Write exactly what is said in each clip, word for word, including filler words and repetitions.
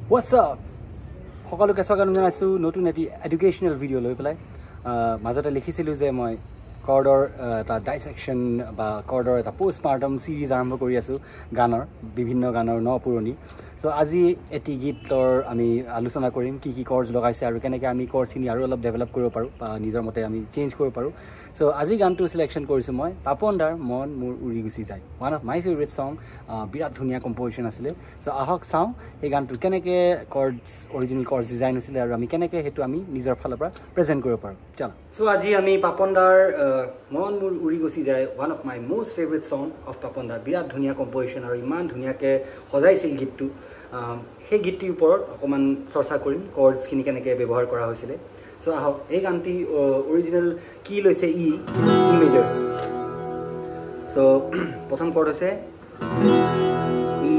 What's up? সকলোকে স্বাগতম জনাইছো নতুন এটি এডুকেশনাল ভিডিও লৈ পেলাই মাজতে লিখিছিলো যে মই কৰ্ডৰ এটা ডাইসেকশন বা কৰ্ডৰ এটা পোষ্টমাৰ্টম সিৰিজ আৰম্ভ কৰি আছো গানৰ বিভিন্ন গানৰ ন পুৰণি সো আজি এটি গীতৰ আমি আলোচনা কৰিম কি কি কৰ্ডস লগাইছে আৰু কেনেকৈ আমি কৰ্ডসখিনি আৰু অলপ ডেভেলপ কৰিব পাৰো বা নিজৰ মতে আমি চেঞ্জ কৰিব পাৰো সো আজি গানটো সিলেকশন কৰিছো মই পাপন দাৰ মন মোৰ উৰি গুছি যায় ওয়ান অফ মাই ফেভাৰিট সং বিৰাট ধুনীয়া কম্পোজিশন আছিল সো আহক চাও এই গানটো কেনেকৈ কৰ্ডস অৰিজিনাল কৰ্ডস ডিজাইন হৈছিল আৰু আমি কেনেকৈ হেতু আমি নিজৰ ফালৰ পৰা প্ৰেজেন্ট কৰিব পাৰো চল সো আজি আমি পাপন দাৰ মন মোৰ উৰি গুছি যায় one of my most favourite song of Papon দাৰ বিৰাট ধুনীয়া কম্পোজিশন আৰু ইমান ধুনীয়াকৈ সজাইছিল গীতটো সেই গীতটিৰ ওপৰত অকমান চৰ্চা কৰিম কৰ্ডসখিনি কেনেকৈ ব্যৱহাৰ কৰা হৈছিল সো আহক এই গানটি অৰিজিনাল কি লৈছে ই ই মেজৰ সো প্ৰথম কৰ্ড আছে ই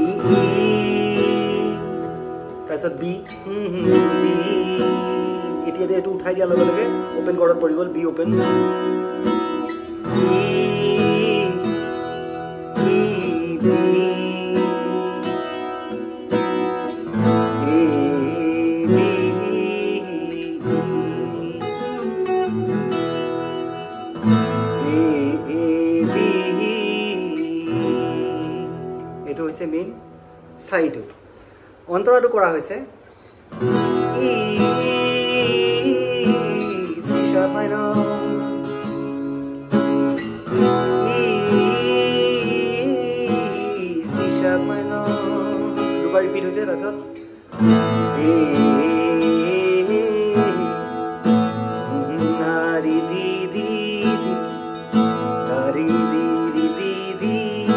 তাৰপিছত বি এতিয়া এইটো উঠাই দিয়াৰ লগে লগে ওপেন কৰ্ডত পৰি গ'ল বি ওপেন এটো হৈছে মেইন স্থায়ীটো অন্তৰাটো কৰা হৈছে E C sharp minor E C sharp minor দুবাৰ ৰিপিট হৈছে তাৰপিছত এ নাৰি দি দি নাৰি দি দি দি দি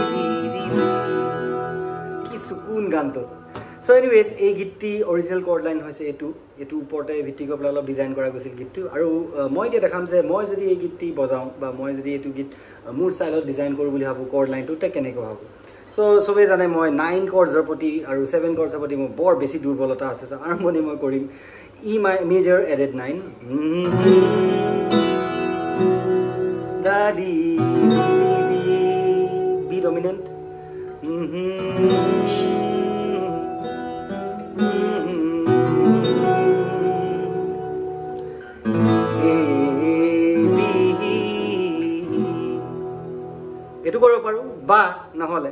কি সুকুন গানটো সো এনিৱেজ এই গীতটি অৰিজিনাল কৰ্ড লাইন হৈছে এটু এটু ওপৰতে ভিত্তি কৰি অলপ ডিজাইন কৰা গৈছিল গীতটো আৰু মই এতিয়া দেখাম যে মই যদি এই গীতটি বজাওঁ বা মই যদি এইটো গীত মোৰ ষ্টাইলত ডিজাইন কৰোঁ বুলি ভাবোঁ কৰ্ড লাইনটো তে কেনেকৈ ভাবোঁ সো চবেই জানে মই নাইন কৰ্ডছৰ প্ৰতি আৰু ছেভেন কৰ্ডছৰ প্ৰতি মোৰ বৰ বেছি দুৰ্বলতা আছে সো আৰম্ভণি মই কৰিম E my major added nine দাদি বি ডমিনেণ্ট এটু কৰিব পাৰো বা নহলে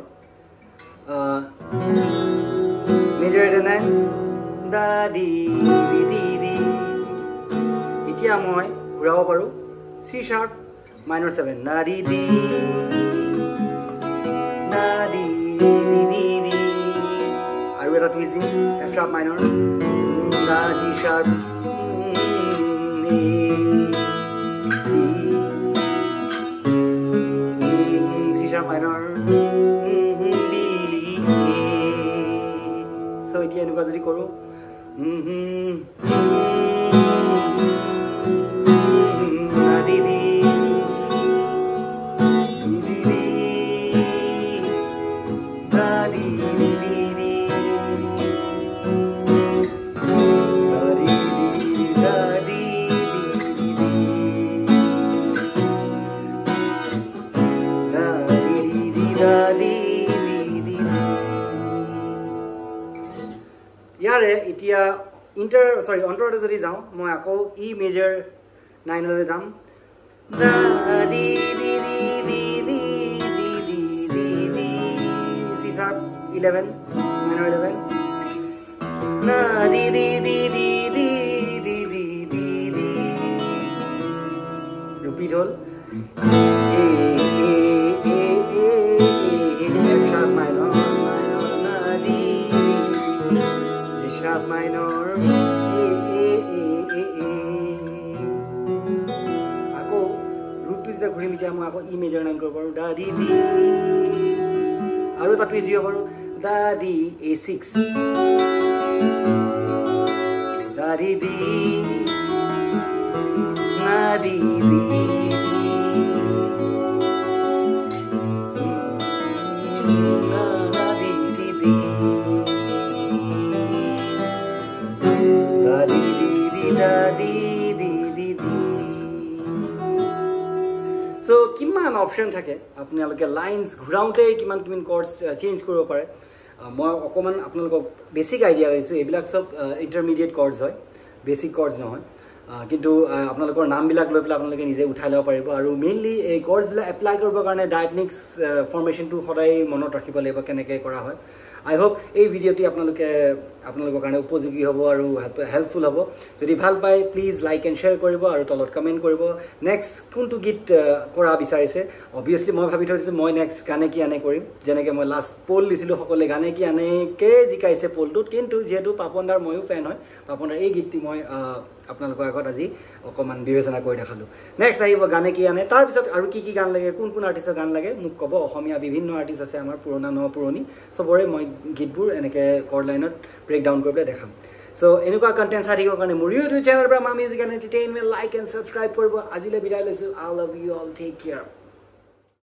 মেজৰ এডেড নাইন দাদি দি দি দি এতিয়া মই ঘূৰাব পাৰো চি শাৰ্প মাইনৰ ছেভেন নাদি দি নাদি দি দি দি আৰু এটা টুইজিং এফ শাৰ্প মাইনৰ নাদি sharp C sharp minor so এতিয়া এনেকুৱা যদি কৰোঁ নাদি দি ইয়াৰে এতিয়া ইণ্টাৰ সৰি অন্তৰতে যদি যাওঁ মই আকৌ ই মেজৰ নাইনলৈ যাম দাদি দি দি দি দি দি দি দি C sharp eleven minor eleven না দি দি দি দি দি দি দি দি দি ৰিপিট হ'ল A A A A F sharp minor sharp minor আকৌ ৰুটটো যেতিয়া ঘূৰিম এতিয়া মই আকৌ ই মেজৰ নাইন কৰিব পাৰোঁ দাদি দি আৰু এটা টুইজ দিব পাৰোঁ দাদি এ ছিক্স দাদি দি নাদি দি সো কিমান অপশন থাকে আপোনালোকে লাইনস ঘূৰাওঁতে কিমান কিমান কৰ্ডস চেঞ্জ কৰিব পাৰে মই অকমান আপোনালোকক বেসিক আইডিয়া লৈছো এইবিলাক সব ইন্টারমিডিয়েট কর্ডস হয় বেসিক কর্ডস নহয় কিন্তু আপোনালোকৰ নামবিলাক লৈ পেলাই আপোনালোকে নিজে উঠাই ল'ব পাৰিব আৰু মেইনলি এই কৰ্ডছবিলাক এপ্লাই কৰিবৰ কাৰণে ডায়াটনিক্স ফৰ্মেশ্যনটো সদায় মনত ৰাখিব লাগিব কেনেকৈ কৰা হয় আই হোপ এই ভিডিঅ'টি আপোনালোকে আপোনালোকৰ কাৰণে উপযোগী হ'ব আৰু হেল্পফুল হ'ব যদি ভাল পায় প্লিজ লাইক এণ্ড শ্বেয়াৰ কৰিব আৰু তলত কমেণ্ট কৰিব নেক্সট কোনটো গীত কৰা বিচাৰিছে অবভিয়াছলি মই ভাবি থৈছোঁ মই নেক্সট গানে কি আনে কৰিম যেনেকৈ মই লাষ্ট পল দিছিলোঁ সকলোৱে গানে কি আনেকে জিকাইছে পলটোত কিন্তু যিহেতু পাপন দাৰ ময়ো ফেন হয় পাপন দাৰ এই গীতটি মই আপোনালোকৰ আগত আজি অকমান বিবেচনা কৰি দেখালো নেক্সট আহিব গানে কি আনে তাৰপিছত আৰু কি কি গান লাগে কোন কোন আৰ্টিষ্টৰ গান লাগে মোক ক'ব অসমীয়া বিভিন্ন আৰ্টিষ্ট আছে আমাৰ পুৰণা ন পুৰণি চবৰে মই গীতবোৰ এনেকৈ কৰ্ড লাইনত ব্ৰেক ডাউন কৰি পেলাই দেখাম সো এনেকুৱা কণ্টেণ্ট চাই থাকিবৰ কাৰণে মোৰ ইউটিউব চেনেলৰ পৰা মা music and entertainment like and subscribe কৰিব আজিলৈ বিদায় লৈছোঁ I love you all take care